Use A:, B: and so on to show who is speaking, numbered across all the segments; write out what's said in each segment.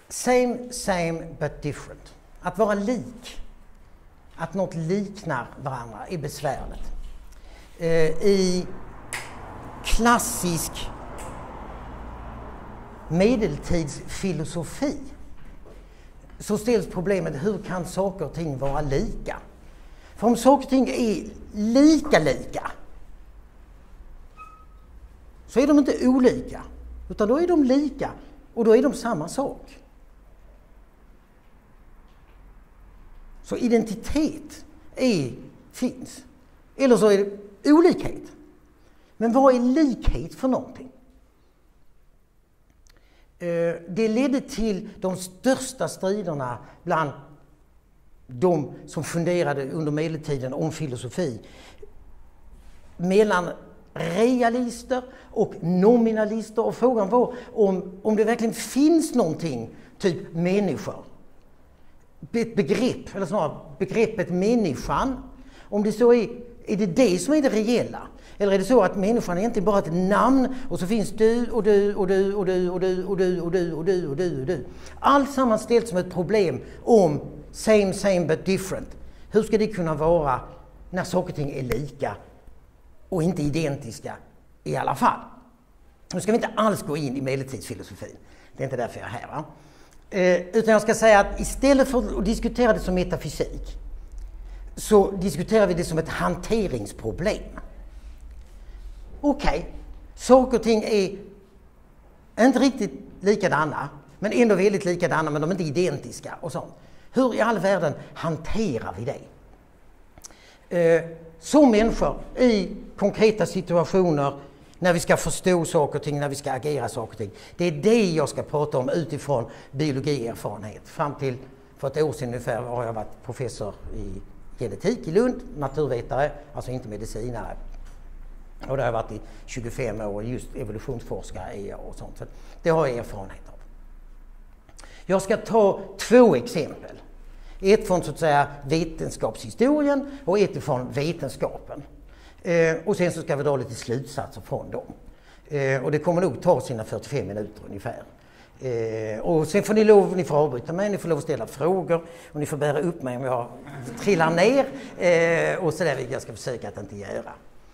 A: Same but different. Att vara lik, att något liknar varandra är besvärligt. I klassisk medeltidsfilosofi så ställs problemet: hur kan saker och ting vara lika? För om saker och ting är lika så är de inte olika, utan då är de lika och då är de samma sak. Så identitet finns. Eller så är det olikhet. Men vad är likhet för någonting? Det ledde till de största striderna bland de som funderade under medeltiden om filosofi. Mellan realister och nominalister. Och frågan var om det verkligen finns någonting, typ människor. Ett begrepp, eller snarare begreppet människan. Om det så är det som är det reella? Eller är det så att människan är egentligen bara ett namn och så finns du och du och du och du och du och du och du och du och du och du. Allt sammanställt som ett problem om same but different. Hur ska det kunna vara när saker och ting är lika och inte identiska i alla fall? Nu ska vi inte alls gå in i medeltidsfilosofin. Det är inte därför jag är här, va? Utan jag ska säga att istället för att diskutera det som metafysik så diskuterar vi det som ett hanteringsproblem. Okej, saker och ting är inte riktigt likadana, men ändå väldigt likadana, men de är inte identiska och sånt. Hur i all världen hanterar vi det? Som människor i konkreta situationer, när vi ska förstå saker och ting, när vi ska agera saker och ting. Det är det jag ska prata om utifrån biologierfarenhet. Fram till för ett år sedan ungefär har jag varit professor i genetik i Lund, naturvetare, alltså inte medicinare. Och det har jag varit i 25 år, just evolutionsforskare är jag och sånt. Så det har jag erfarenhet av. Jag ska ta 2 exempel. Ett från så att säga vetenskapshistorien och ett från vetenskapen. Och sen så ska vi dra lite slutsatser från dem. Och det kommer nog ta sina 45 minuter ungefär. Och sen får ni får avbryta mig, ni får lov att ställa frågor och ni får bära upp mig om jag trillar ner. Och så där vill jag ska försöka att inte göra.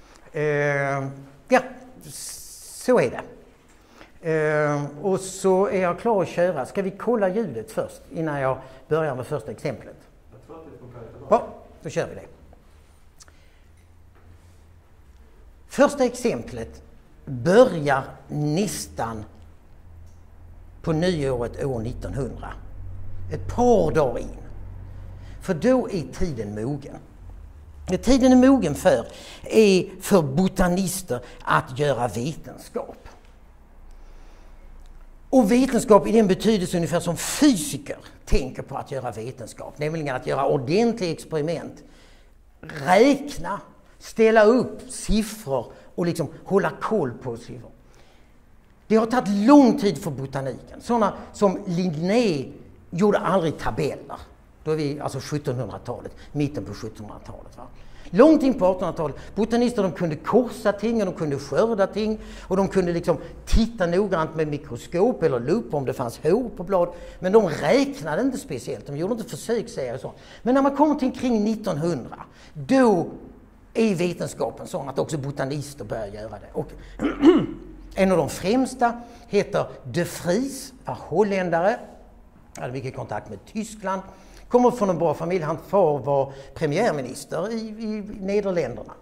A: Ja, så är det. Och så är jag klar att köra. Ska vi kolla ljudet först innan jag börjar med första exemplet?
B: Jag tror att det funkar jättebra.
A: Ja, då kör vi det. Första exemplet börjar nästan på nyåret år 1900. Ett par dagar in. För då är tiden mogen. Det tiden är mogen för botanister att göra vetenskap. Och vetenskap i den betydelse ungefär som fysiker tänker på att göra vetenskap. Nämligen att göra ordentliga experiment. Räkna, ställa upp siffror och liksom hålla koll på siffror. Det har tagit lång tid för botaniken. Sådana som Linné gjorde aldrig tabeller. Då är vi alltså 1700-talet, mitten på 1700-talet. Va? Långt in på 1800-talet, botanister de kunde korsa ting och de kunde skörda ting och de kunde liksom titta noggrant med mikroskop eller lupp om det fanns hår på blad. Men de räknade inte speciellt, de gjorde inte försöksserier och så. Men när man kommer till kring 1900, då är vetenskapen sån att också botanister börjar göra det. Och en av de främsta heter De Vries, var holländare, hade mycket kontakt med Tyskland. Kommer från en bra familj, hans far var premiärminister i Nederländerna.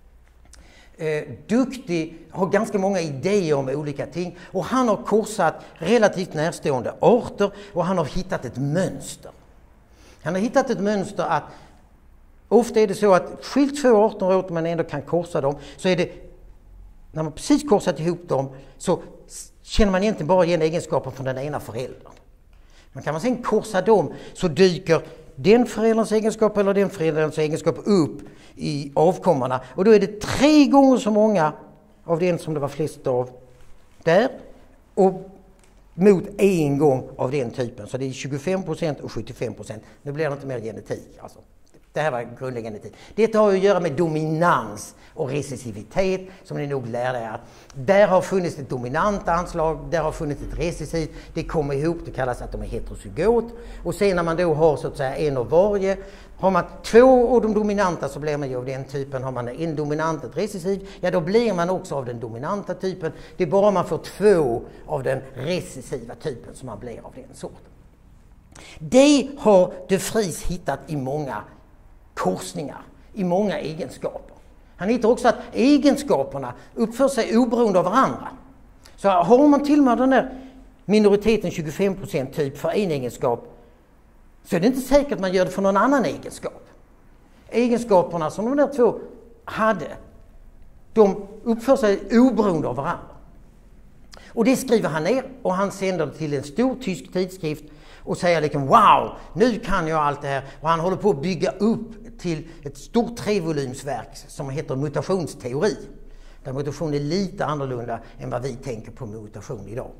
A: Duktig, har ganska många idéer om olika ting. Och han har korsat relativt närstående arter och han har hittat ett mönster. Han har hittat ett mönster att ofta är det så att skilt 2 arter åt man ändå kan korsa dem, så är det, när man precis korsat ihop dem så känner man egentligen bara igen egenskaper från den ena föräldern. Men kan man sen korsa dem så dyker den förälderns egenskap eller den förälderns egenskap upp i avkommorna. Och då är det 3 gånger så många av den som det var flest av där och mot 1 gång av den typen. Så det är 25% och 75%. Nu blir det inte mer genetik. Alltså, det här var grundläggande genetik. Det har att göra med dominans och recessivitet, som ni nog lärde er. Där har funnits ett dominant anslag, där har funnits ett recessivt, det kommer ihop, det kallas att de är heterozygot. Och sen när man då har så att säga en av varje, har man 2 av de dominanta så blir man ju av den typen, har man en dominant, ett recessivt, ja då blir man också av den dominanta typen. Det är bara man får 2 av den recessiva typen som man blir av den sorten. Det har de Vries hittat i många korsningar, i många egenskaper. Han hittar också att egenskaperna uppför sig oberoende av varandra. Så har man till och med den där minoriteten 25% typ för en egenskap, så är det inte säkert att man gör det för någon annan egenskap. Egenskaperna som de där 2 hade, de uppför sig oberoende av varandra. Och det skriver han ner och han sänder det till en stor tysk tidskrift och säger liksom wow, nu kan jag allt det här. Och han håller på att bygga upp till ett stort 3-volymsverk som heter mutationsteori. Där mutation är lite annorlunda än vad vi tänker på mutation idag.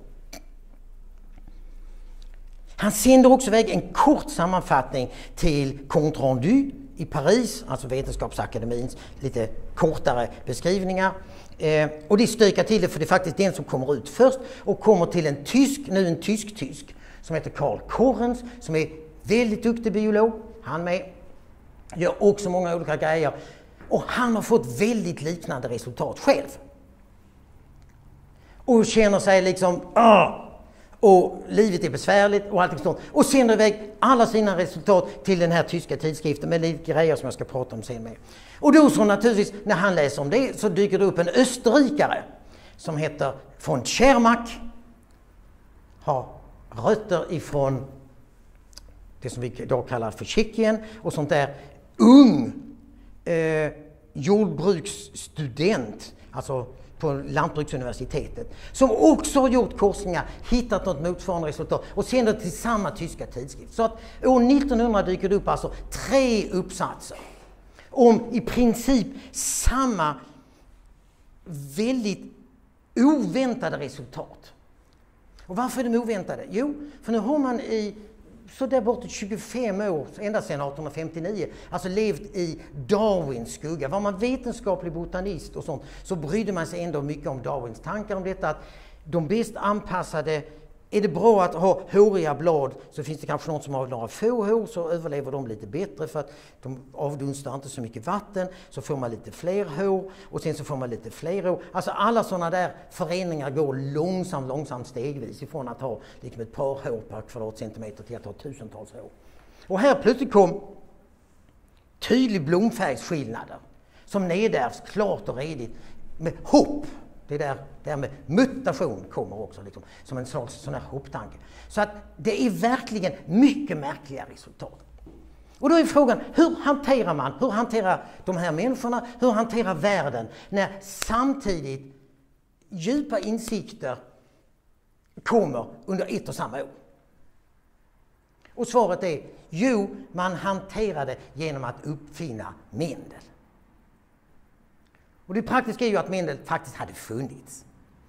A: Han sänder också iväg en kort sammanfattning till Compte Rendu i Paris, alltså Vetenskapsakademins lite kortare beskrivningar. Och det stökar till det, för det är faktiskt den som kommer ut först och kommer till en tysk som heter Karl Korrens, som är väldigt duktig biolog. Han med gör också många olika grejer och han har fått väldigt liknande resultat själv. Och känner sig liksom och livet är besvärligt och allting sånt. Och sänder iväg alla sina resultat till den här tyska tidskriften med lite grejer som jag ska prata om sen med. Och då så naturligtvis, när han läser om det så dyker det upp en österrikare som heter von Tschermak. Har rötter ifrån det som vi idag kallar för Tjeckien och sånt där. Ung jordbruksstudent, alltså på Lantbruksuniversitetet, som också har gjort korsningar, hittat något motsvarande resultat och sänder till samma tyska tidskrift. Så att år 1900 dyker det upp alltså 3 uppsatser om i princip samma väldigt oväntade resultat. Och varför är de oväntade? Jo, för nu har man i så där bortåt 25 år, ända sedan 1859, alltså levt i Darwins skugga. Var man vetenskaplig botanist och sånt, så brydde man sig ändå mycket om Darwins tankar om detta, att de bäst anpassade, är det bra att ha håriga blad så finns det kanske någon som har några få hår, så överlever de lite bättre för att de avdunstar inte så mycket vatten, så får man lite fler hår och sen så får man lite fler hår. Alltså alla sådana där förändringar går långsamt stegvis ifrån att ha liksom ett par hår per kvadratcentimeter till att ha tusentals hår. Och här plötsligt kom tydlig blomfärgsskillnader som nedärvs klart och redigt med hopp. Det där med mutation kommer också liksom, som en slags sån här hopptanke. Så att det är verkligen mycket märkliga resultat. Och då är frågan, hur hanterar de här människorna, hur hanterar världen när samtidigt djupa insikter kommer under ett och samma år? Och svaret är, jo, man hanterar det genom att uppfinna Mendel. Och det praktiska är ju att Mendel faktiskt hade funnits.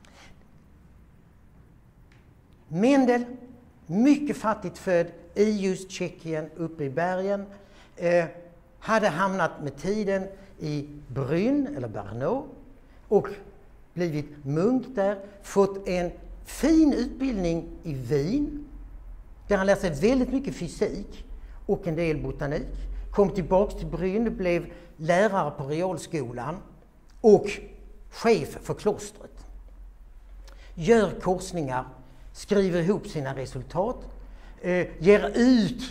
A: Mendel, mycket fattigt född i just Tjeckien, uppe i bergen, hade hamnat med tiden i Brünn, eller Brno, och blivit munk där, fått en fin utbildning i Wien, där han lärde sig väldigt mycket fysik och en del botanik. Kom tillbaks till Brünn, blev lärare på realskolan och chef för klostret. Gör korsningar, skriver ihop sina resultat, ger ut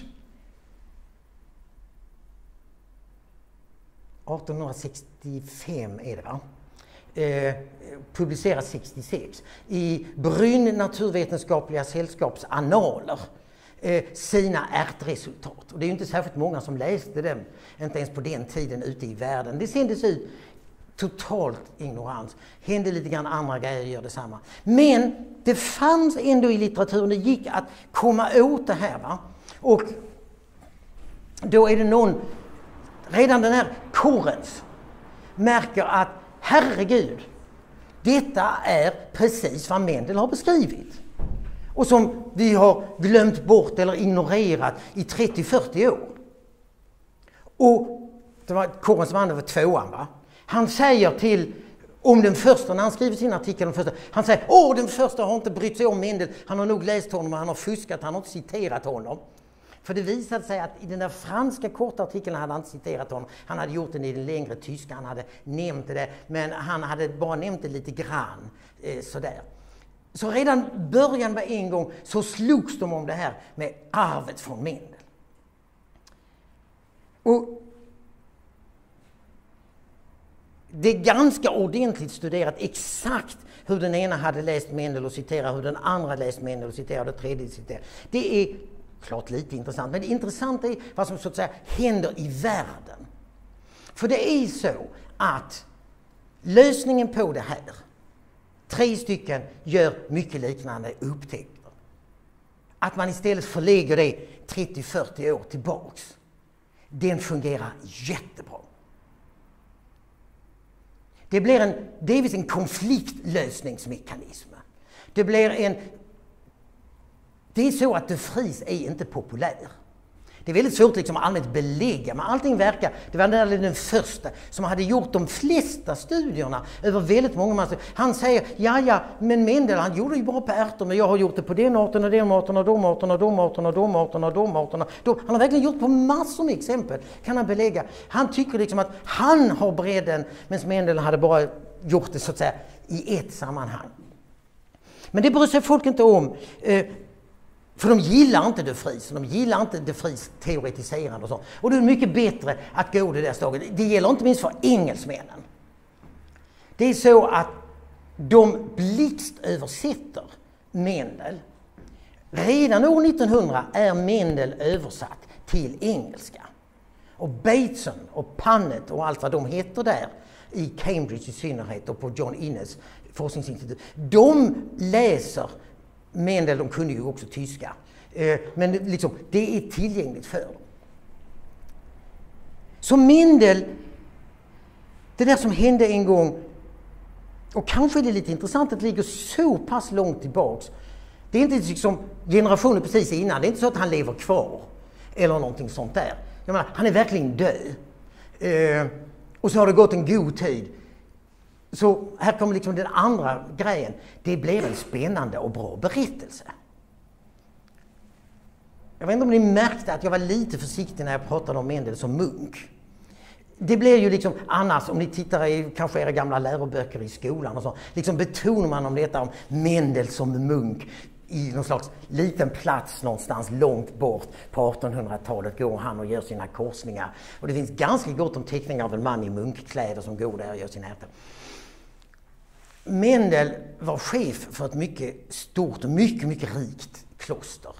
A: 1865 är det va? Publiceras 66 i Brünn naturvetenskapliga sällskaps annaler sina ärtresultat. Och det är ju inte särskilt många som läste dem, inte ens på den tiden ute i världen. Det sändes ut totalt ignorans. Hände lite grann andra grejer, gör detsamma. Men det fanns ändå i litteraturen, det gick att komma åt det här va. Och då är det någon, redan den här Korrens märker att herregud, detta är precis vad Mendel har beskrivit. Och som vi har glömt bort eller ignorerat i 30-40 år. Och det var Korrens man, det var 2:an va. Han säger om den första, när han skriver sin artikel, han säger den första har inte brytt sig om Mendel, han har nog läst honom och han har fuskat, han har inte citerat honom. För det visade sig att i den där franska korta artikeln hade han inte citerat honom. Han hade gjort den i den längre tyska, han hade nämnt det, men han hade bara nämnt det lite grann sådär. Så redan början var en gång så slogs de om det här med arvet från Mendel. Och det är ganska ordentligt studerat exakt hur den ena hade läst Mendel och citerat, hur den andra läst Mendel och citerat, och det tredje citerat. Det är klart lite intressant, men det intressanta är vad som så att säga händer i världen. För det är så att lösningen på det här, 3 stycken gör mycket liknande upptäckter. Att man istället förlägger det 30-40 år tillbaks. Den fungerar jättebra. Det blir delvis en konfliktlösningsmekanism. Det är så att de Vries är inte populär. Det är väldigt svårt liksom allmänt belägga, men allting verkar. Det var den första som hade gjort de flesta studierna över väldigt många massor. Han säger, ja, men Mendel han gjorde ju bara på ärtor, men jag har gjort det på den arten och den arten och de arten och de arten och de arten och de arten. Han har verkligen gjort på massor med exempel, kan han belägga. Han tycker liksom att han har bredden, medan Mendel hade bara gjort det så att säga i ett sammanhang. Men det bryr sig folk inte om. För de gillar inte de Vries, de gillar inte de Vries teoretiserande och så. Och det är mycket bättre att gå det där slaget. Det gäller inte minst för engelsmännen. Det är så att de blixtöversätter Mendel. Redan år 1900 är Mendel översatt till engelska. Och Bateson och Punnett och allt vad de heter där, i Cambridge i synnerhet och på John Innes forskningsinstitut, de läser Mendel, de kunde ju också tyska. Men liksom, det är tillgängligt för dem. Så Mendel, det där som hände en gång, och kanske är det lite intressant att det ligger så pass långt tillbaks. Det är inte liksom generationen precis innan, det är inte så att han lever kvar eller någonting sånt där. Jag menar, han är verkligen död. Och så har det gått en god tid. Så här kommer liksom den andra grejen. Det blev en spännande och bra berättelse. Jag vet inte om ni märkte att jag var lite försiktig när jag pratade om Mendel som munk. Det blir ju liksom annars, om ni tittar i kanske era gamla läroböcker i skolan och så, liksom betonar man om detta om Mendel som munk i någon slags liten plats någonstans långt bort. På 1800-talet går han och gör sina korsningar. Och det finns ganska gott om teckningar av en man i munkkläder som går där och gör sina ärtor. Mendel var chef för ett mycket stort och mycket rikt kloster.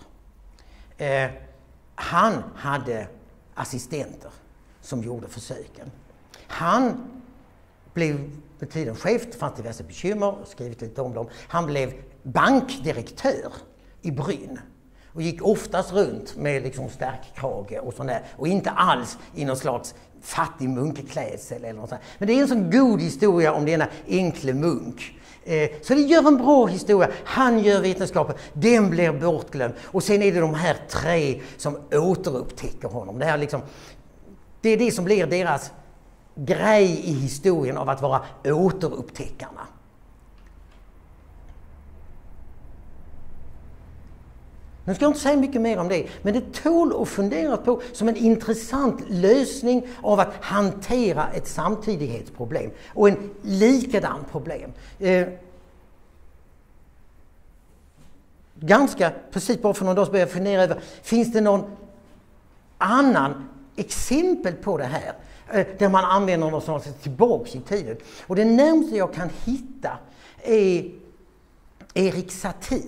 A: Han hade assistenter som gjorde försöken. Han blev med tiden chef, det fanns diverse bekymmer, skrivit lite om dem. Han blev bankdirektör i Brünn och gick oftast runt med liksom stärkkrage och sånt där, och inte alls i någon slags fattig munkklädsel eller något sånt. Men det är en sån god historia om denna enkle munk. Så det gör en bra historia. Han gör vetenskapen, den blir bortglömd. Och sen är det de här 3 som återupptäcker honom. Det är det som blir deras grej i historien av att vara återupptäckarna. Nu ska jag inte säga mycket mer om det, men det tål att fundera på som en intressant lösning av att hantera ett samtidighetsproblem och en likadan problem. Ganska precis bara för någon dag så började jag fundera över, finns det någon annan exempel på det här där man använder något som tillbaks i tiden? Och det närmaste jag kan hitta är Erik Satie.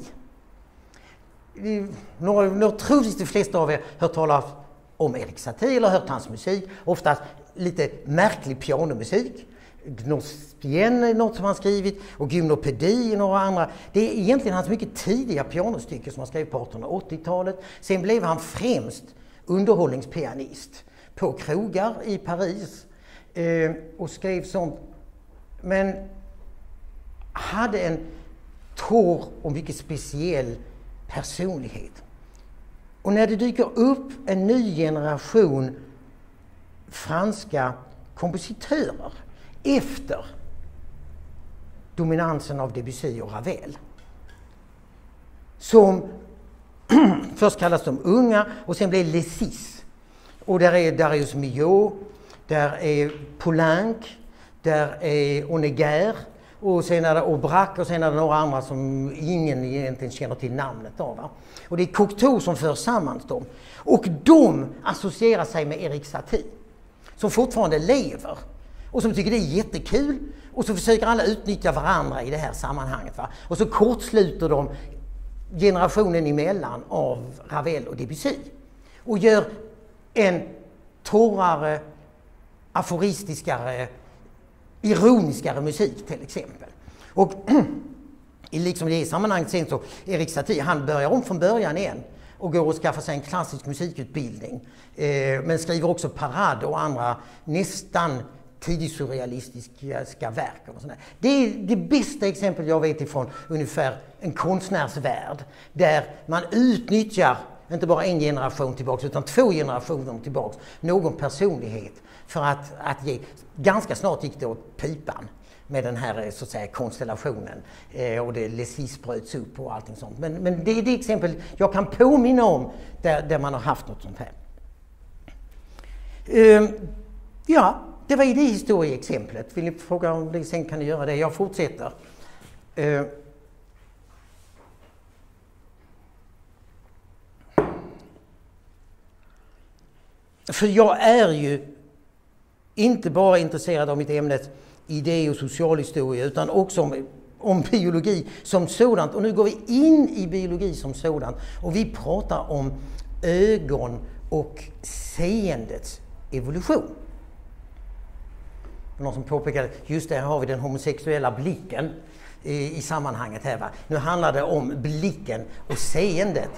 A: Nog troligtvis de flesta av er hört talas om Erik Satie eller hört hans musik. Oftast lite märklig pianomusik. Gnospien är något som han skrivit och Gymnopedi och några andra. Det är egentligen hans mycket tidiga pianostycke som han skrev på 1880-talet. Sen blev han främst underhållningspianist på krogar i Paris och skrev sånt. Men hade en torr och mycket speciell personlighet. Och när det dyker upp en ny generation franska kompositörer efter dominansen av Debussy och Ravel. Som först kallas de unga och sen blir Les Six. Och där är Darius Milhaud, där är Poulenc, där är Honegger och sen är det Aubrac och sen är det några andra som ingen egentligen känner till namnet av. Va? Och det är Cocteau som för samman dem. Och de associerar sig med Erik Satie, som fortfarande lever och som tycker det är jättekul, och så försöker alla utnyttja varandra i det här sammanhanget. Va? Och så kortsluter de generationen emellan av Ravel och Debussy och gör en torrare, aforistiskare, ironiskare musik till exempel. Och liksom i det sammanhanget sen så Erik Satie, han börjar om från början igen och går och skaffar sig en klassisk musikutbildning, men skriver också parad och andra nästan tidigt surrealistiska verk. Och sådär. Det är det bästa exempel jag vet ifrån ungefär en konstnärsvärld där man utnyttjar inte bara en generation tillbaks utan 2 generationer tillbaks någon personlighet för att ge. Ganska snart gick det åt pipan med den här så att säga konstellationen och det Les Six bröts upp och allting sånt. Men det är det exempel jag kan påminna om där man har haft något sånt här. Ja, det var i det historieexemplet. Vill ni fråga om det sen kan ni göra det? Jag fortsätter. För jag är ju inte bara intresserad av mitt ämnet idé- och socialhistoria utan också om biologi som sådant. Och nu går vi in i biologi som sådant och vi pratar om ögon och seendets evolution. Någon som påpekade, just där har vi den homosexuella blicken i sammanhanget här. Va? Nu handlar det om blicken och seendet.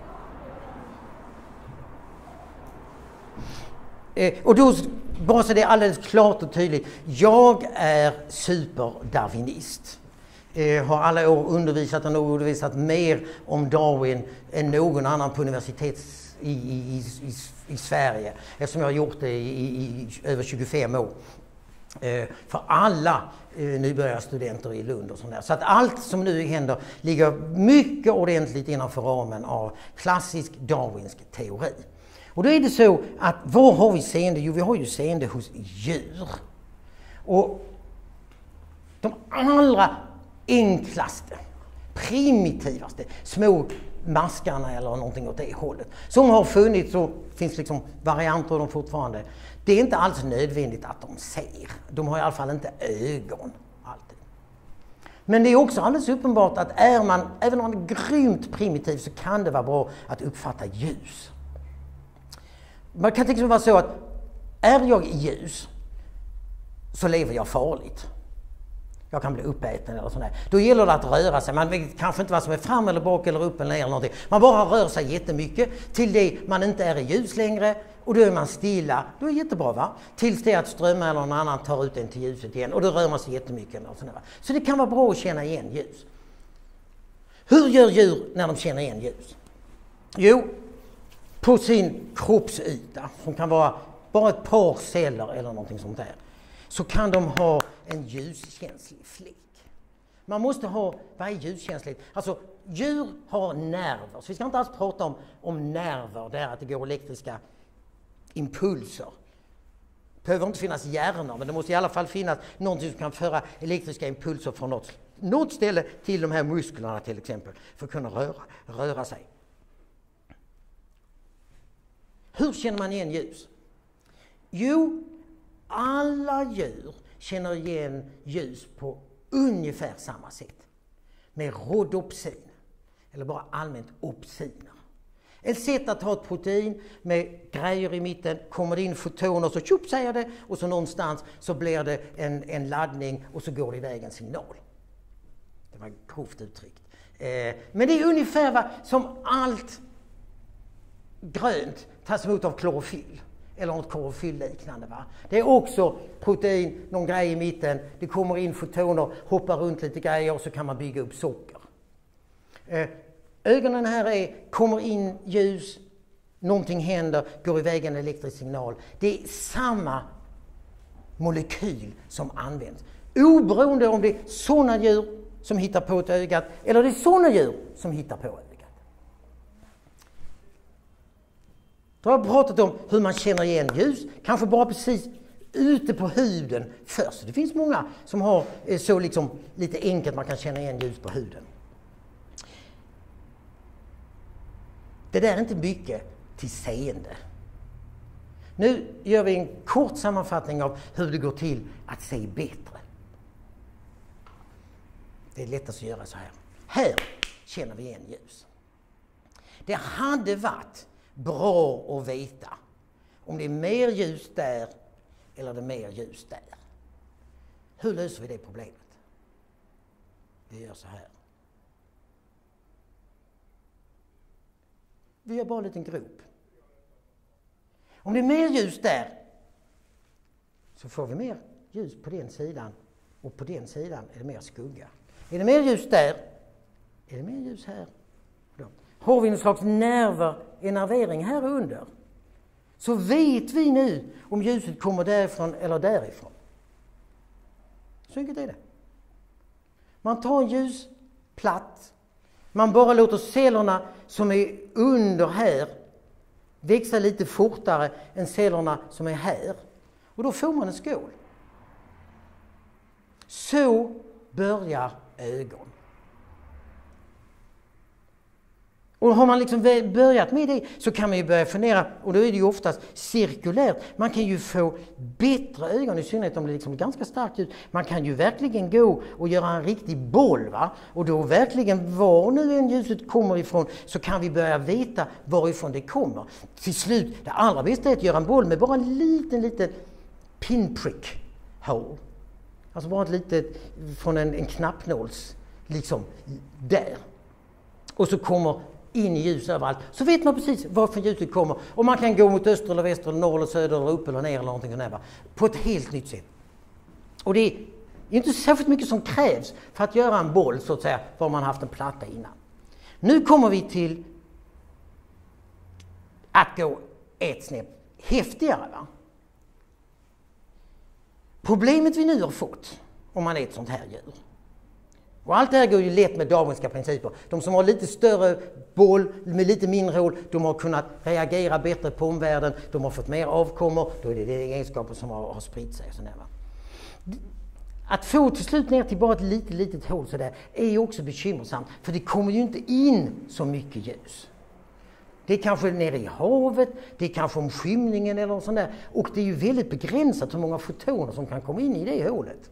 A: Och då, bara så det är alldeles klart och tydligt, jag är superdarwinist. Har alla år undervisat mer om Darwin än någon annan på universitet i Sverige. Eftersom jag har gjort det i över 25 år. För alla nybörjarstudenter i Lund och sånt där. Så att allt som nu händer ligger mycket ordentligt innanför ramen av klassisk darwinsk teori. Och då är det så att var har vi seende? Jo, vi har ju seende hos djur. Och de allra enklaste, primitivaste, små maskarna eller någonting åt det hållet som har funnits, så finns liksom varianter av dem fortfarande. Det är inte alls nödvändigt att de ser. De har i alla fall inte ögon alltid. Men det är också alldeles uppenbart att även om man är grymt primitiv så kan det vara bra att uppfatta ljus. Man kan till exempel vara så att är jag i ljus så lever jag farligt. Jag kan bli uppäten eller sådär. Då gäller det att röra sig. Man vet kanske inte vad som är fram eller bak eller upp eller ner eller någonting. Man bara rör sig jättemycket till det man inte är i ljus längre och då är man stilla. Då är det jättebra, va? Tills det att strömmar eller någon annan tar ut en till ljuset igen och då rör man sig jättemycket. Eller sådär, va? Så det kan vara bra att känna igen ljus. Hur gör djur när de känner igen ljus? Jo, på sin kroppsyta, som kan vara bara ett par celler eller någonting sånt där, så kan de ha en ljuskänslig fläck. Man måste ha, vad är ljuskänsligt? Alltså, djur har nerver, så vi ska inte alls prata om nerver, där att det går elektriska impulser. Det behöver inte finnas hjärnor, men det måste i alla fall finnas någonting som kan föra elektriska impulser från något ställe till de här musklerna till exempel, för att kunna röra sig. Hur känner man igen ljus? Jo, alla djur känner igen ljus på ungefär samma sätt. Med rhodopsin, eller bara allmänt opsiner. Ett sätt att ha ett protein med grejer i mitten, kommer det in fotoner så tjup säger det och så någonstans så blir det en laddning och så går det iväg en signal. Det var grovt uttryckt. Men det är ungefär som allt grönt tas emot av klorofyll. Eller något klorofyllliknande, va? Det är också protein, någon grej i mitten. Det kommer in fotoner, hoppar runt lite grejer och så kan man bygga upp socker. Ögonen här kommer in ljus, någonting händer, går iväg en elektrisk signal. Det är samma molekyl som används. Oberoende om det är sådana djur som hittar på ett ögat eller det är sådana djur som hittar på ögat. Då har jag pratat om hur man känner igen ljus, kanske bara precis ute på huden först. Det finns många som har så liksom lite enkelt man kan känna igen ljus på huden. Det där är inte mycket till seende. Nu gör vi en kort sammanfattning av hur det går till att se bättre. Det är lättast att göra så här. Här känner vi igen ljus. Det hade varit bra att veta om det är mer ljus där eller det är mer ljus där. Hur löser vi det problemet? Vi gör så här. Vi gör bara en liten grop. Om det är mer ljus där så får vi mer ljus på den sidan och på den sidan är det mer skugga. Är det mer ljus där är det mer ljus här. Då har vi en slags enervering här under. Så vet vi nu om ljuset kommer därifrån eller därifrån. Så enkelt är det. Man tar en ljusplatt. Man bara låter cellerna som är under här växa lite fortare än cellerna som är här. Och då får man en skål. Så börjar ögon. Och har man liksom börjat med det så kan man ju börja fundera, och då är det ju oftast cirkulärt. Man kan ju få bättre ögon, i synnerhet om det liksom är ganska starkt ut. Man kan ju verkligen gå och göra en riktig boll, va? Och då verkligen var nu en ljuset kommer ifrån så kan vi börja veta varifrån det kommer. Till slut, det allra bästa är att göra en boll med bara en liten pinprick hål. Alltså bara ett litet från en knappnåls, liksom där. Och så kommer in i ljus överallt. Så vet man precis varifrån ljuset kommer. Och man kan gå mot öster eller väster eller norr eller söder eller upp eller ner eller någonting sånt där. På ett helt nytt sätt. Och det är inte särskilt mycket som krävs för att göra en boll så att säga, var man haft en platta innan. Nu kommer vi till att gå ett snäpp häftigare, va? Problemet vi nu har fått, om man är ett sånt här djur. Och allt det här går ju lätt med darwinska principer. De som har lite större boll med lite mindre hål, de har kunnat reagera bättre på omvärlden, de har fått mer avkommor, då är det egenskaper som har spritt sig. Sådär, va? Att få till slut ner till bara ett litet hål sådär är ju också bekymmersamt, för det kommer ju inte in så mycket ljus. Det är kanske nere i havet, det är kanske om skymningen eller något sånt där. Och det är ju väldigt begränsat hur många fotoner som kan komma in i det hålet.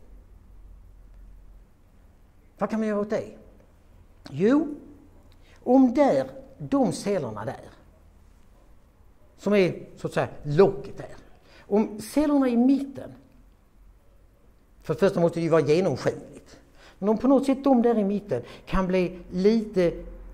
A: Vad kan man göra åt det? Jo, om de cellerna där, som är så att säga locket där. Om cellerna i mitten, för det första måste det ju vara genomskinligt. Men om på något sätt de där i mitten kan bli lite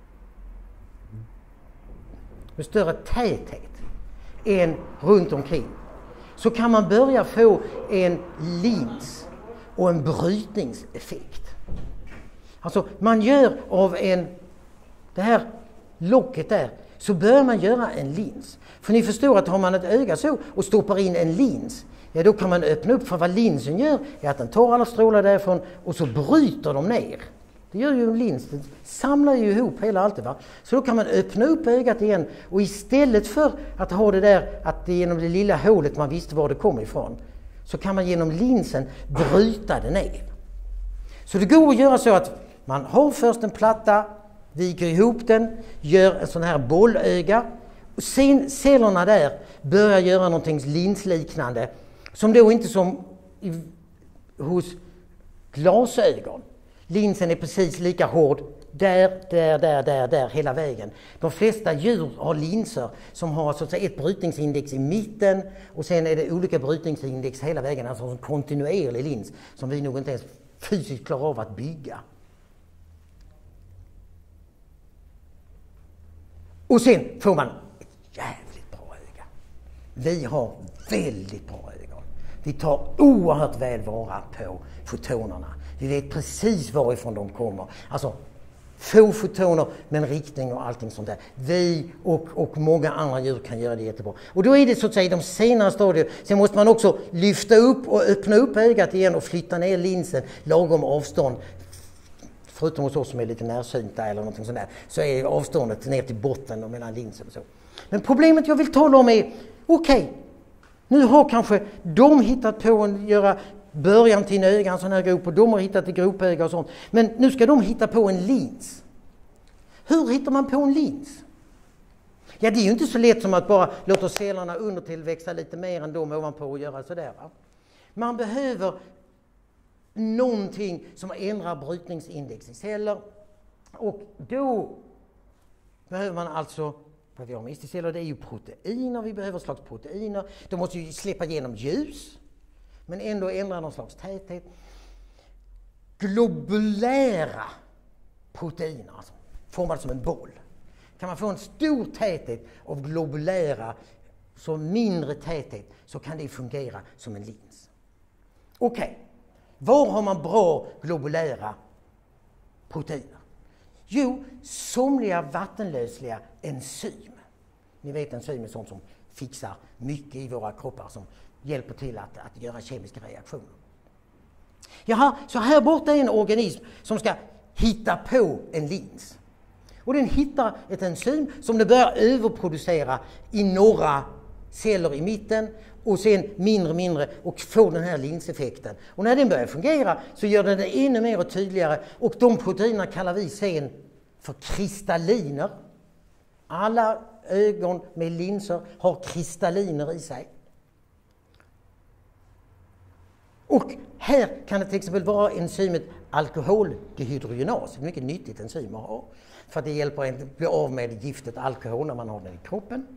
A: med större täthet än runt omkring, så kan man börja få en lins och en brytningseffekt. Alltså man gör av det här locket där, så börjar man göra en lins. För ni förstår att har man ett öga så och stoppar in en lins, ja då kan man öppna upp, för vad linsen gör är att den tar alla strålar därifrån och så bryter de ner. Det gör ju en lins, den samlar ju ihop hela allt det, va? Så då kan man öppna upp ögat igen, och istället för att ha det där att det är genom det lilla hålet man visste var det kom ifrån, så kan man genom linsen bryta det ner. Så det går att göra så att man har först en platta, viker ihop den, gör en sån här bollöga, och sen cellerna där börjar göra någonting linsliknande, som då inte som hos glasögon. Linsen är precis lika hård där hela vägen. De flesta djur har linser som har så att säga ett brytningsindex i mitten, och sen är det olika brytningsindex hela vägen, alltså en kontinuerlig lins som vi nog inte ens fysiskt klarar av att bygga. Och sen får man ett jävligt bra öga. Vi har väldigt bra ögon. Vi tar oerhört väl vara på fotonerna. Vi vet precis varifrån de kommer. Alltså, få fotoner men riktning och allting sånt där. Vi och många andra djur kan göra det jättebra. Och då är det så att säga de senare stadier. Sen måste man också lyfta upp och öppna upp ögat igen och flytta ner linsen lagom avstånd. Förutom hos oss som är lite närsynta eller någonting sånt där, så är avståndet ner till botten och mellan linsen och så. Men problemet jag vill tala om är, okej, nu har kanske de hittat på att göra början till en öga, en sån här grop, och de har hittat ett gropöga och sånt. Men nu ska de hitta på en lins. Hur hittar man på en lins? Ja, det är ju inte så lätt som att bara låta cellerna undertill växa lite mer än de ovanpå och göra sådär. Va? Man behöver någonting som ändrar brytningsindex i celler. Och då behöver man alltså, vad vi har mest i celler, det är ju proteiner. Vi behöver ett slags proteiner. De måste ju släppa igenom ljus, men ändå ändra någon slags täthet. Globulära proteiner, alltså, formade som en boll. Kan man få en stor täthet av globulära, så mindre täthet, så kan det fungera som en lins. Okej. Var har man bra globulära proteiner? Jo, somliga vattenlösliga enzym. Ni vet enzym är sånt som fixar mycket i våra kroppar som hjälper till att göra kemiska reaktioner. Jaha, så här borta är en organism som ska hitta på en lins. Och den hittar ett enzym som det börjar överproducera i några celler i mitten och sen mindre och får den här linseffekten. Och när den börjar fungera så gör den det ännu mer och tydligare, och de proteinerna kallar vi sen för kristalliner. Alla ögon med linser har kristalliner i sig. Och här kan det till exempel vara enzymet alkoholdehydrogenas, ett mycket nyttigt enzym att ha, för att det hjälper en att bli av med giftet alkohol när man har den i kroppen.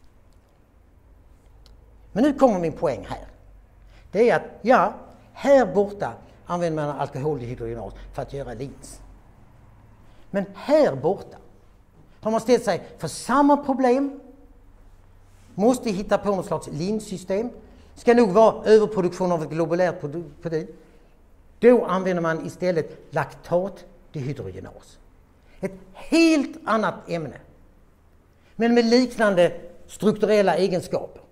A: Men nu kommer min poäng här. Det är att, ja, här borta använder man alkoholdehydrogenas för att göra lins. Men här borta har man ställt sig för samma problem, måste hitta på något slags linssystem, ska nog vara överproduktion av ett globulärt protein. Då använder man istället laktatdehydrogenas. Ett helt annat ämne, men med liknande strukturella egenskaper.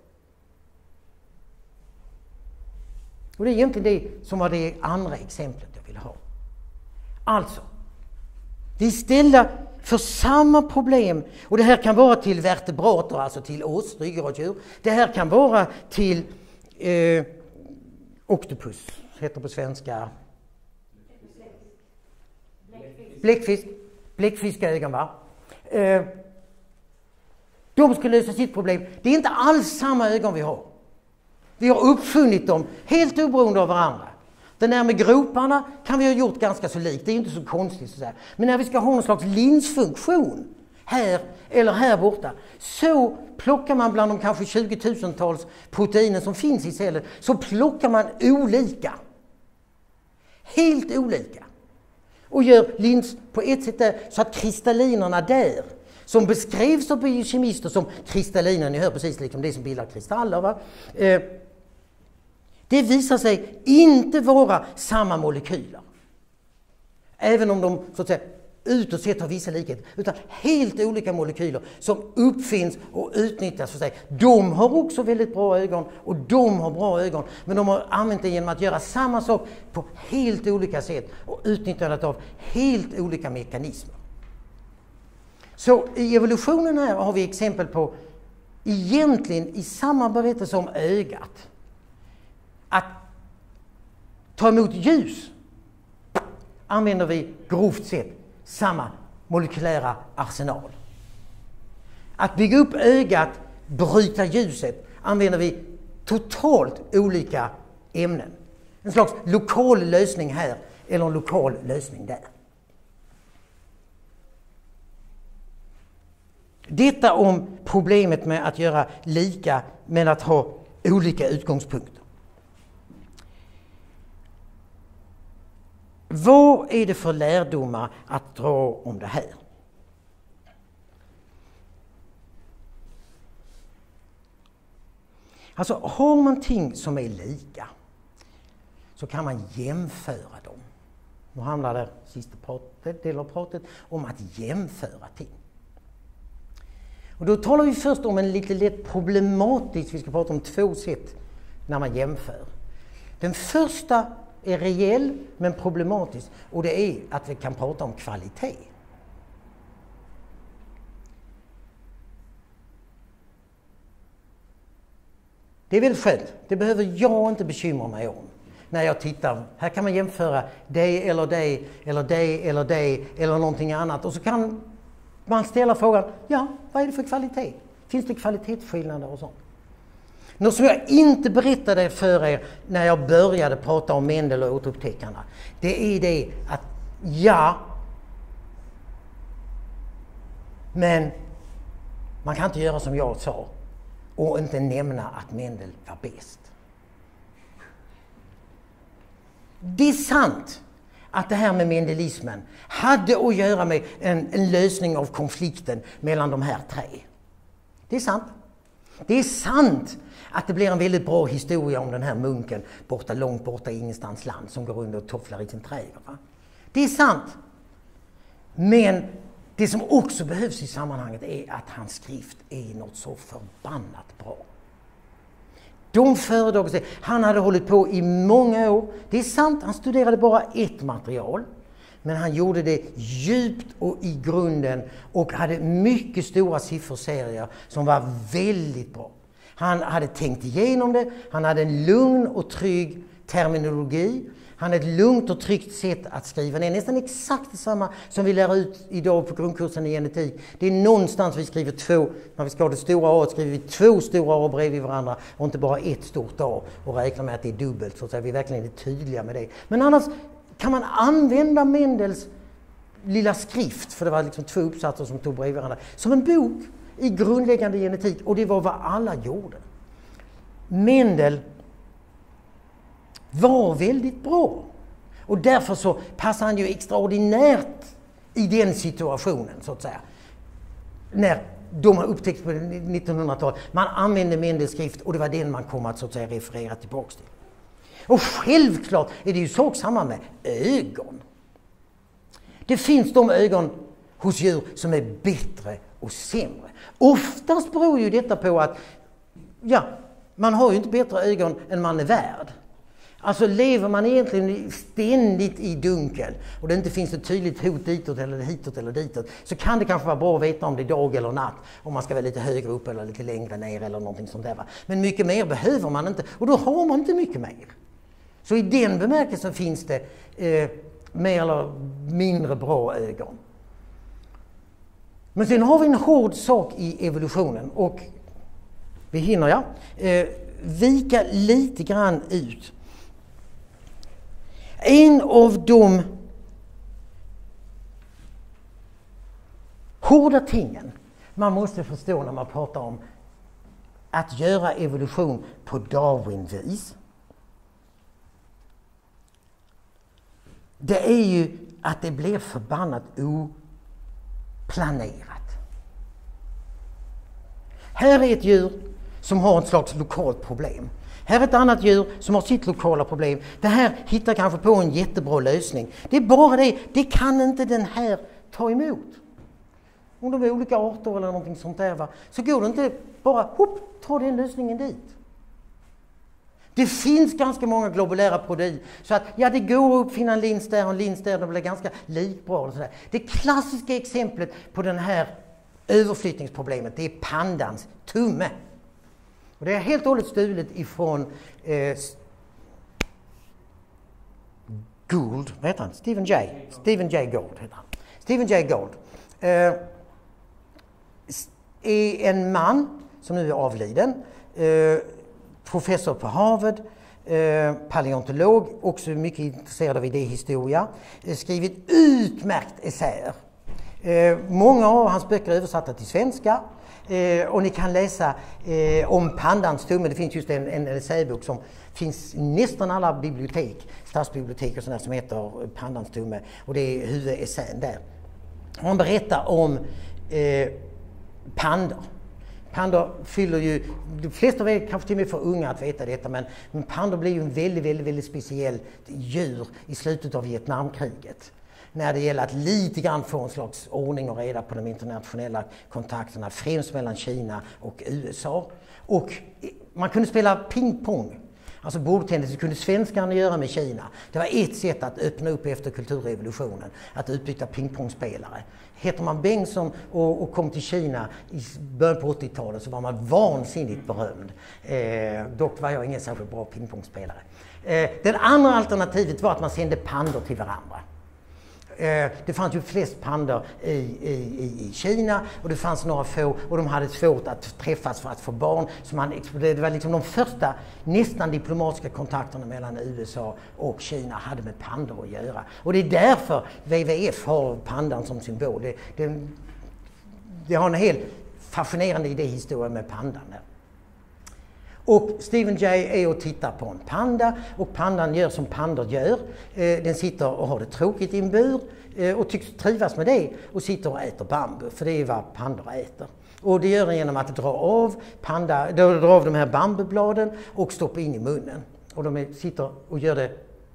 A: Och det är egentligen det som var det andra exemplet jag ville ha. Alltså, det är ställda för samma problem, och det här kan vara till vertebrater, alltså till oss, ryggradsdjur. Det här kan vara till octopus, heter på svenska. Bläckfisk. Bläckfiskögon, va? De ska lösa sitt problem. Det är inte alls samma ögon vi har. Vi har uppfunnit dem helt oberoende av varandra. Den där med groparna kan vi ha gjort ganska så likt. Det är inte så konstigt. Så där. Men när vi ska ha någon slags linsfunktion här eller här borta, så plockar man bland de kanske 20 000-tals proteiner som finns i cellen, så plockar man olika. Helt olika. Och gör lins på ett sätt där, så att kristallinerna där, som beskrevs av biokemister som kristalliner, ni hör precis liksom det som bildar kristaller, va? Det visar sig inte vara samma molekyler. Även om de så att säga utåt sett har vissa likheter, utan helt olika molekyler som uppfinns och utnyttjas för sig. De har också väldigt bra ögon och de har bra ögon, men de har använt det genom att göra samma sak på helt olika sätt och utnyttjandet av helt olika mekanismer. Så i evolutionen här har vi exempel på, egentligen i samma berättelse om ögat, att ta emot ljus använder vi grovt sett samma molekylära arsenal. Att bygga upp ögat, bryta ljuset, använder vi totalt olika ämnen. En slags lokal lösning här eller en lokal lösning där. Detta om problemet med att göra lika men att ha olika utgångspunkter. Vad är det för lärdomar att dra om det här? Alltså, har man ting som är lika så kan man jämföra dem. Nu handlar det sista delen av pratet om att jämföra ting. Och då talar vi först om en lite lätt problematisk, vi ska prata om 2 sätt när man jämför. Den första är reell men problematisk, och det är att vi kan prata om kvalitet. Det är väldigt skönt. Det behöver jag inte bekymra mig om. När jag tittar, här kan man jämföra det eller det eller det eller det eller någonting annat. Och så kan man ställa frågan, ja, vad är det för kvalitet? Finns det kvalitetsskillnader och sånt? Något som jag inte berättade för er när jag började prata om Mendel och återupptäckarna, det är det att ja, men man kan inte göra som jag sa och inte nämna att Mendel var bäst. Det är sant att det här med mendelismen hade att göra med en lösning av konflikten mellan de här 3. Det är sant. Det är sant att det blir en väldigt bra historia om den här munken långt borta i ingenstans land som går runt och tofflar i sin trädgård. Va? Det är sant. Men det som också behövs i sammanhanget är att hans skrift är något så förbannat bra. De föredrag, han hade hållit på i många år. Det är sant, han studerade bara ett material. Men han gjorde det djupt och i grunden och hade mycket stora sifferserier som var väldigt bra. Han hade tänkt igenom det, han hade en lugn och trygg terminologi. Han hade ett lugnt och tryggt sätt att skriva ner. Nästan exakt detsamma som vi lär ut idag på grundkursen i genetik. Det är någonstans vi skriver 2, när vi ska ha det stora A skriver vi 2 stora A bredvid varandra och inte bara ett stort A och räknar med att det är dubbelt. Så att vi verkligen är tydliga med det. Men annars kan man använda Mendels lilla skrift, för det var liksom 2 uppsatser som tog bredvid varandra, som en bok i grundläggande genetik, och det var vad alla gjorde. Mendel var väldigt bra. Och därför så passar han ju extraordinärt i den situationen, så att säga. När de har upptäckt på 1900-talet. Man använde Mendels skrift och det var den man kom att, så att säga, referera tillbaka till. Och självklart är det ju sak samma med ögon. Det finns de ögon hos djur som är bättre och sämre. Oftast beror ju detta på att man har ju inte bättre ögon än man är värd. Alltså lever man egentligen ständigt i dunkel och det inte finns ett tydligt hot ditåt eller hitåt eller ditåt, så kan det kanske vara bra att veta om det är dag eller natt, om man ska vara lite högre upp eller lite längre ner eller någonting sånt där. Men mycket mer behöver man inte, och då har man inte mycket mer. Så i den bemärkelsen finns det mer eller mindre bra ögon. Men sen har vi en hård sak i evolutionen, och vi hinner vika lite grann ut. En av de hårda tingen man måste förstå när man pratar om att göra evolution på Darwinvis, det är ju att det blir förbannat oplanerat. Här är ett djur som har ett slags lokalt problem. Här är ett annat djur som har sitt lokala problem. Det här hittar kanske på en jättebra lösning. Det är bara det kan inte den här ta emot. Om de är olika arter eller någonting sånt där, så går det inte bara ta den lösningen dit. Det finns ganska många globulära proteider, så att det går att uppfinna en lins där och en lins där, de blir ganska likbra och sådär. Det klassiska exemplet på den här överflyttningsproblemet, det är pandans tumme. Och det är helt och hållet stulet ifrån Gould, vad heter han? Stephen Jay Gould heter han. Stephen Jay Gould är en man som nu är avliden, professor på Harvard, paleontolog, också mycket intresserad av idéhistoria, skrivit utmärkt essäer. Många av hans böcker är översatta till svenska. Och ni kan läsa om pandans tumme. Det finns just en essäbok som finns i nästan alla bibliotek, stadsbibliotek och sådär, som heter Pandans tumme. Och det är huvudessän där. Han berättar om pandor. Pandor fyller ju, de flesta av er kanske till och med för unga att veta detta, men pandor blir ju en väldigt speciell djur i slutet av Vietnamkriget. När det gäller att lite grann få en slags ordning och reda på de internationella kontakterna, främst mellan Kina och USA. Och man kunde spela pingpong, alltså bordtennis, det kunde svenskarna göra med Kina. Det var ett sätt att öppna upp efter kulturrevolutionen, att utbyta pingpongspelare. Heter man Bengtsson och kom till Kina i början på 80-talet så var man vansinnigt berömd. Dock var jag ingen särskilt bra pingpongspelare. Det andra alternativet var att man sände pandor till varandra. Det fanns ju flest pandor i Kina och det fanns några få och de hade svårt att träffas för att få barn. Så det var liksom de första nästan diplomatiska kontakterna mellan USA och Kina hade med pandor att göra. Och det är därför WWF har pandan som symbol. Det har en helt fascinerande idéhistoria med pandan där. Och Stephen Jay är och tittar på en panda och pandan gör som pandor gör. Den sitter och har det tråkigt i en bur och tycks trivas med det och sitter och äter bambu, för det är vad pandor äter. Och det gör den genom att dra av de här bambubladen och stoppa in i munnen. Och de sitter och gör det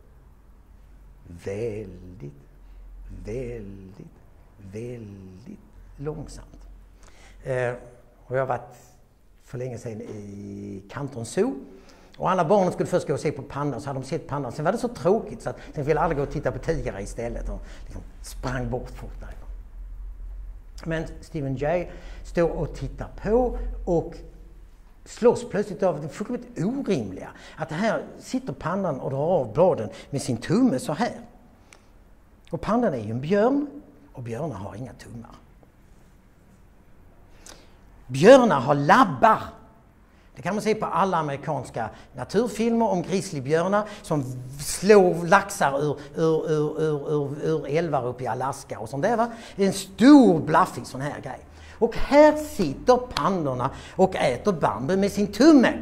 A: väldigt långsamt. Och jag har varit för länge sedan i Canton Zoo. Och alla barnen skulle först gå och se på pandan, så hade de sett pandan. Sen var det så tråkigt så att de ville aldrig gå och titta på tigrar istället och liksom sprang bort fort därifrån. Men Stephen Jay står och tittar på och slås plötsligt av det fullkomligt orimliga. Att här sitter pandan och drar av bladen med sin tumme så här. Och pandan är ju en björn och björnar har inga tummar. Björnar har labbar. Det kan man se på alla naturfilmer om grizzlybjörnar som slår laxar ur älvar uppe i Alaska och sånt där, va? En stor blaffig sån här grej. Och här sitter pandorna och äter bambu med sin tumme.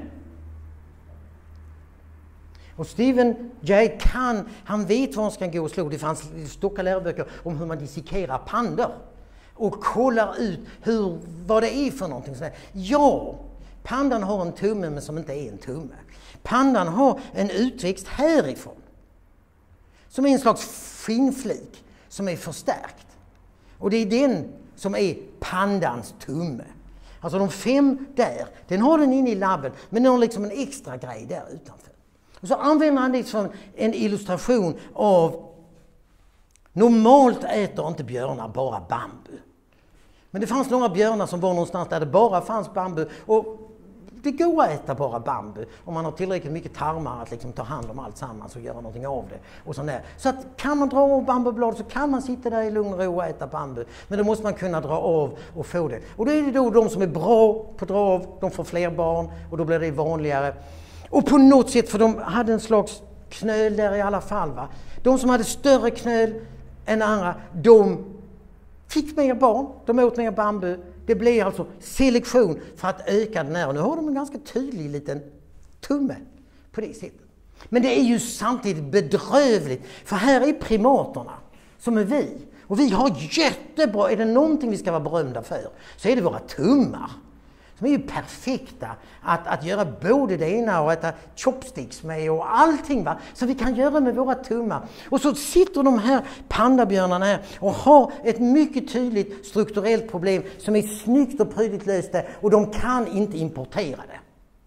A: Och Stephen Jay han vet var han ska gå och slå. Det fanns stora läroböcker om hur man dissekerar pandor. Och kollar ut vad det är för någonting. Ja, pandan har en tumme men som inte är en tumme. Pandan har en utväxt härifrån. Som är en slags skinnflik som är förstärkt. Och det är den som är pandans tumme. Alltså de 5 där, den har den inne i labben men den har liksom en extra grej där utanför. Och så använder han det som en illustration av normalt äter inte björnar bara bambu. Men det fanns några björnar som var någonstans där det bara fanns bambu. Och det går att äta bara bambu om man har tillräckligt mycket tarmar att liksom ta hand om allt sammans och göra någonting av det. Och sånt där. Så att kan man dra av bambublad så kan man sitta där i lugn och ro och äta bambu. Men då måste man kunna dra av och få det. Och då är det då de som är bra på att dra av, de får fler barn och då blir det vanligare. Och på något sätt, för de hade en slags knöl där i alla fall, va. De som hade större knöl än andra, de fick mer barn, de åt mer bambu. Det blev alltså selektion för att öka den här. Och nu har de en ganska tydlig liten tumme på det sättet. Men det är ju samtidigt bedrövligt, för här är primaterna som är vi. Och vi har jättebra, är det någonting vi ska vara berömda för så är det våra tummar. Som är ju perfekta att göra både det ena och äta chopsticks med och allting, va? Så vi kan göra med våra tummar. Och så sitter de här pandabjörnarna här och har ett mycket tydligt strukturellt problem som är snyggt och prydligt löst där, och de kan inte importera det.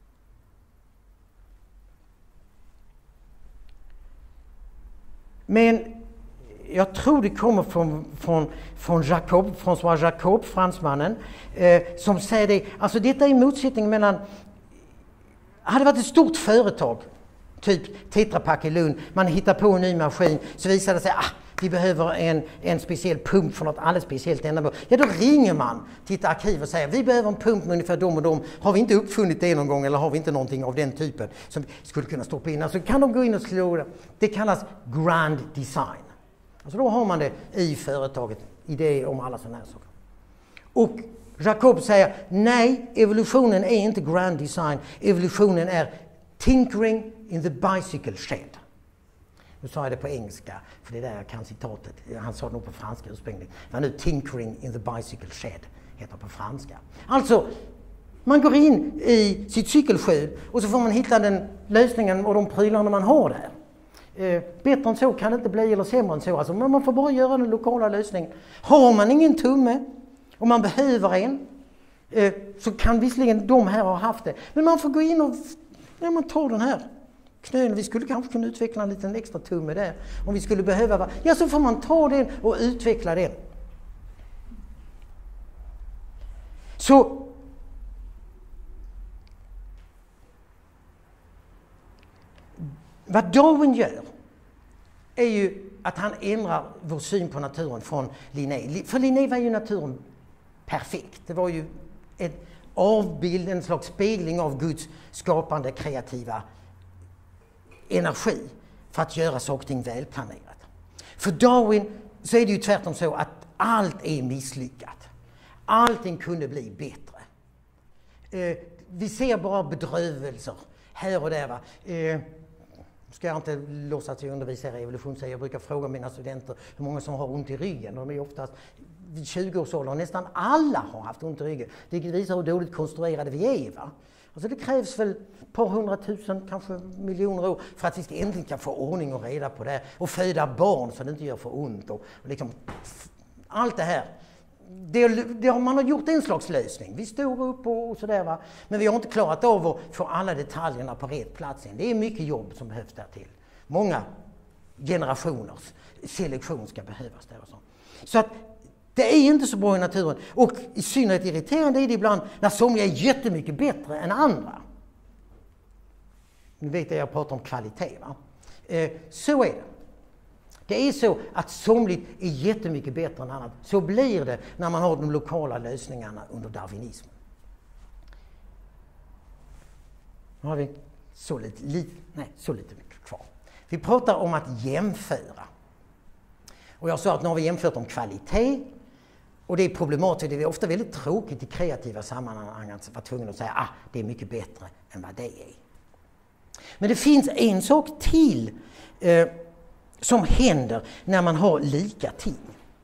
A: Men jag tror det kommer från François Jacob, fransmannen, som säger det. Alltså detta är motsättningen mellan, hade varit ett stort företag, typ Tetra Pak i Lund, man hittar på en ny maskin, så visar det sig vi behöver en speciell pump för något alldeles speciellt ändamål. Ja, då ringer man till ett arkiv och säger vi behöver en pump med ungefär de och de. Har vi inte uppfunnit det någon gång eller har vi inte någonting av den typen som skulle kunna stoppa in? Alltså kan de gå in och slå det. Det kallas grand design. Alltså då har man det i företaget, idé om alla sådana här saker. Och Jacob säger, nej, evolutionen är inte grand design. Evolutionen är tinkering in the bicycle shed. Nu sa jag det på engelska, för det är där jag kan citatet. Han sa det nog på franska ursprungligen. Men nu tinkering in the bicycle shed heter på franska. Alltså, Man går in i sitt cykelskjul och så får man hitta den lösningen och de prylarna man har där. Bättre än så kan det inte bli, eller sämre än så. Alltså, men man får bara göra den lokala lösningen. Har man ingen tumme och man behöver en, så kan visserligen de här ha haft det. Men man får gå in och man tar den här knölen. Vi skulle kanske kunna utveckla en liten extra tumme där. Om vi skulle behöva. Ja, så får man ta den och utveckla den. Så vad Darwin gör är ju att han ändrar vår syn på naturen från Linné. För Linné var ju naturen perfekt. Det var ju en avbild, en slags spegling av Guds skapande kreativa energi för att göra saker och ting välplanerat. För Darwin så är det ju tvärtom så att allt är misslyckat. Allting kunde bli bättre. Vi ser bara bedrövelser här och där. Ska jag inte låtsas att jag undervisar i evolution, så jag brukar fråga mina studenter hur många som har ont i ryggen. De är oftast vid 20-årsåldern, och nästan alla har haft ont i ryggen. Det visar hur dåligt konstruerade vi är. Va? Alltså det krävs väl ett par 100 000, kanske miljoner år för att vi ska äntligen kan få ordning och reda på det. Och föda barn så det inte gör för ont. Och liksom, allt det här. Man har gjort en slags lösning. Vi står upp och sådär, va. Men vi har inte klarat av att få alla detaljerna på rätt plats än. Det är mycket jobb som behövs där till. Många generationers selektion ska behövas där och så. Så att det är inte så bra i naturen. Och i synnerhet irriterande är det ibland när somliga är jättemycket bättre än andra. Ni vet att jag pratar om kvalitet, va? Så är det. Det är så att somligt är jättemycket bättre än annat. Så blir det när man har de lokala lösningarna under darwinismen. Nu har vi så lite kvar. Vi pratar om att jämföra. Och jag sa att nu har vi jämfört om kvalitet. Och det är problematiskt. Det är ofta väldigt tråkigt i kreativa sammanhang att vara tvungen att säga det är mycket bättre än vad det är. Men det finns en sak till som händer när man har lika ting.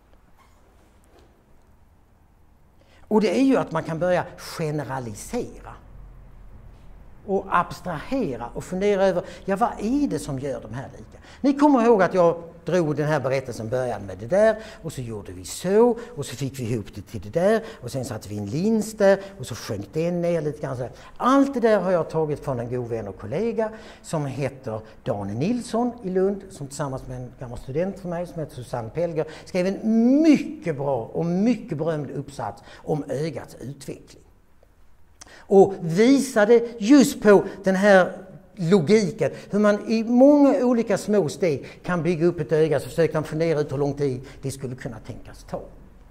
A: Och det är ju att man kan börja generalisera och abstrahera och fundera över, vad är det som gör de här lika? Ni kommer ihåg att jag drog den här berättelsen, började med det där och så gjorde vi så och så fick vi ihop det till det där och sen satte vi en lins där och så sjönk den ner lite grann. Så allt det där har jag tagit från en god vän och kollega som heter Daniel Nilsson i Lund, som tillsammans med en gammal student för mig som heter Susanne Pelger skrev en mycket bra och mycket berömd uppsats om ögats utveckling. Och visade just på den här logiken, hur man i många olika små steg kan bygga upp ett öga, så försökte han fundera ut hur lång tid det skulle kunna tänkas ta.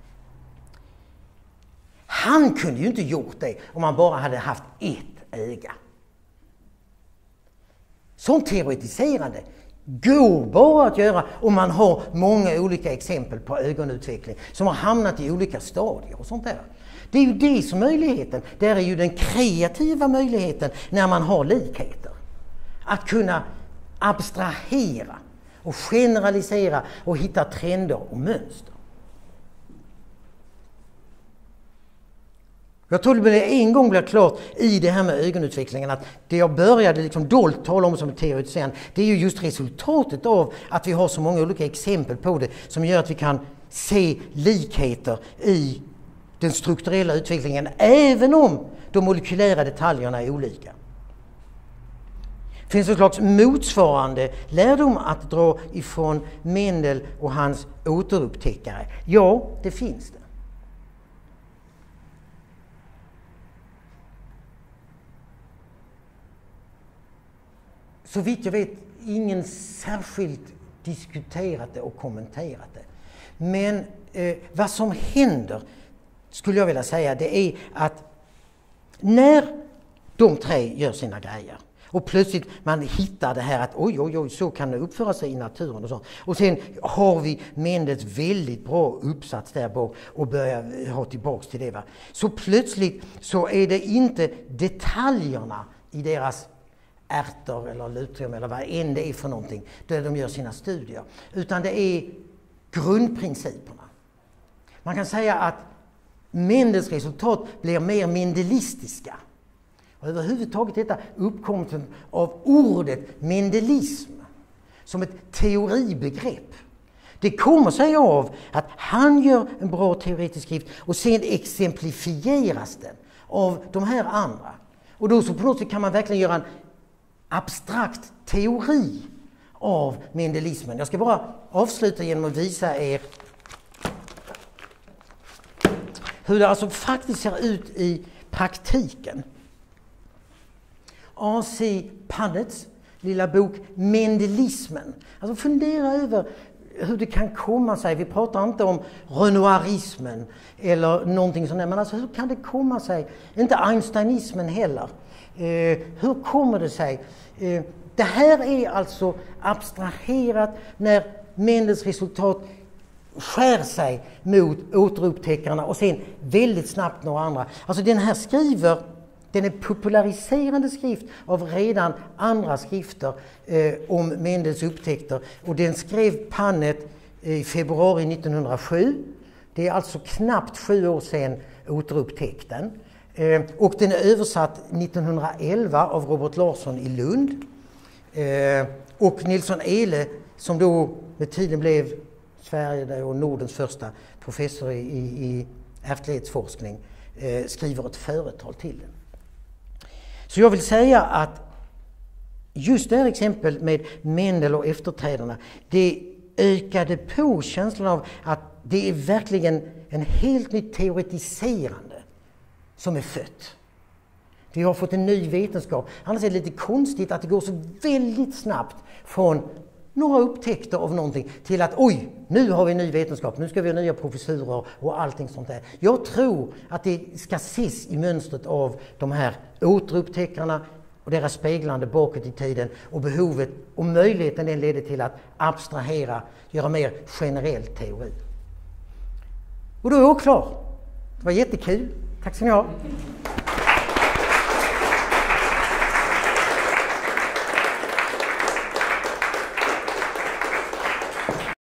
A: Han kunde ju inte gjort det om man bara hade haft ett öga. Sånt teoretiserande går bara att göra om man har många olika exempel på ögonutveckling som har hamnat i olika stadier och sånt där. Det är ju det som möjligheten, där är ju den kreativa möjligheten när man har likheter. Att kunna abstrahera och generalisera och hitta trender och mönster. Jag tror det en gång blev klart i det här med ögonutvecklingen att det jag började liksom dolt tala om som ett teoretiserande, det är ju just resultatet av att vi har så många olika exempel på det som gör att vi kan se likheter i den strukturella utvecklingen, även om de molekylära detaljerna är olika. Det finns ett slags motsvarande lärdom att dra ifrån Mendel och hans återupptäckare. Ja, det finns det. Så vitt jag vet, ingen särskilt diskuterat det och kommenterat det. Men vad som händer, skulle jag vilja säga, det är att när de tre gör sina grejer och plötsligt man hittar det här att oj, så kan det uppföra sig i naturen och så. Och sen har vi Mendels väldigt bra uppsats där bak och börjar ha tillbaks till det. Va? Så plötsligt så är det inte detaljerna i deras ärtor eller lutrum eller vad än det är för någonting där de gör sina studier, utan det är grundprinciperna. Man kan säga att Mendels resultat blir mer mendelistiska. Och överhuvudtaget detta uppkomsten av ordet mendelism som ett teoribegrepp. Det kommer sig av att han gör en bra teoretisk skrift och sen exemplifieras den av de här andra. Och då så på något sätt kan man verkligen göra en abstrakt teori av mendelismen. Jag ska bara avsluta genom att visa er hur det alltså faktiskt ser ut i praktiken. A.C. Punnetts lilla bok Mendelismen. Alltså fundera över hur det kan komma sig. Vi pratar inte om renoirismen eller någonting sånt där, men alltså hur kan det komma sig? Inte einsteinismen heller. Hur kommer det sig? Det här är alltså abstraherat när Mendels resultat skär sig mot återupptäckarna och sen väldigt snabbt några andra. Alltså den här den är populariserande skrift av redan andra skrifter om Mendels upptäckter. Och den skrev Punnett i februari 1907. Det är alltså knappt 7 år sedan återupptäckten. Och den är översatt 1911 av Robert Larsson i Lund. Och Nilsson Ehle, som då med tiden blev Sverige och Nordens första professor i ärftlighetsforskning, skriver ett företal till den. Så jag vill säga att just det här exempel med Mendel och efterträdarna, det ökade på känslan av att det är verkligen en helt nytt teoretiserande som är fött. Vi har fått en ny vetenskap. Annars är det lite konstigt att det går så väldigt snabbt från några upptäckter av någonting till att oj, nu har vi en ny vetenskap, nu ska vi ha nya professurer och allting sånt där. Jag tror att det ska ses i mönstret av de här återupptäckarna och deras speglande bakåt i tiden och behovet och möjligheten den ledde till att abstrahera, göra mer generell teori. Och då är jag klar. Det var jättekul. Tack ska ni ha.